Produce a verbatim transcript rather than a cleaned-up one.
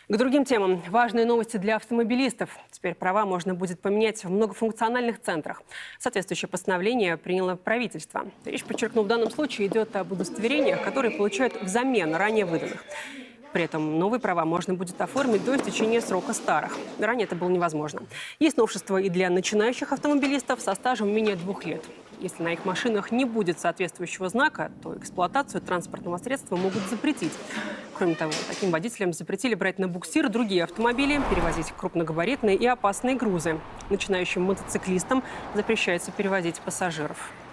К другим темам. Важные новости для автомобилистов. Теперь права можно будет поменять в многофункциональных центрах. Соответствующее постановление приняло правительство. Речь, подчеркну, в данном случае идет об удостоверениях, которые получают взамен ранее выданных. При этом новые права можно будет оформить до истечения срока старых. Ранее это было невозможно. Есть новшества и для начинающих автомобилистов со стажем менее двух лет. Если на их машинах не будет соответствующего знака, то эксплуатацию транспортного средства могут запретить. Кроме того, таким водителям запретили брать на буксир другие автомобили, перевозить крупногабаритные и опасные грузы. Начинающим мотоциклистам запрещается перевозить пассажиров.